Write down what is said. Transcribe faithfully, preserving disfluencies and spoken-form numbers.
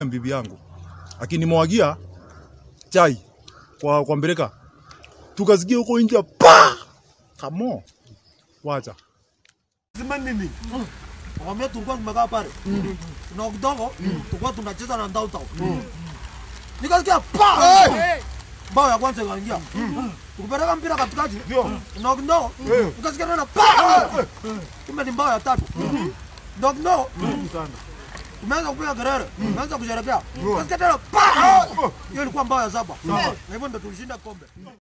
bibi yangu akinimwagia chai kwa kwa mbeleka. Tukasikia huko nje pa. Kamo. Wacha. Zima nini? Wamia tulikuwa tumekaa pale. Na kidogo tulikuwa tunacheza na ndao tao. Nikasikia pa. Bao ya kwanza ikaingia. Tukipeleka mpira katikati. Na kidogo nikasikia tena pa. Kumbe ni bao ya tatu. Ndio kidogo. Tumeanza kupiga kelele. Tumeanza kusherehekea. Nikasikia tena pa. Hiyo ilikuwa bao ya saba. Na hivyo ndio tulishinda kombe.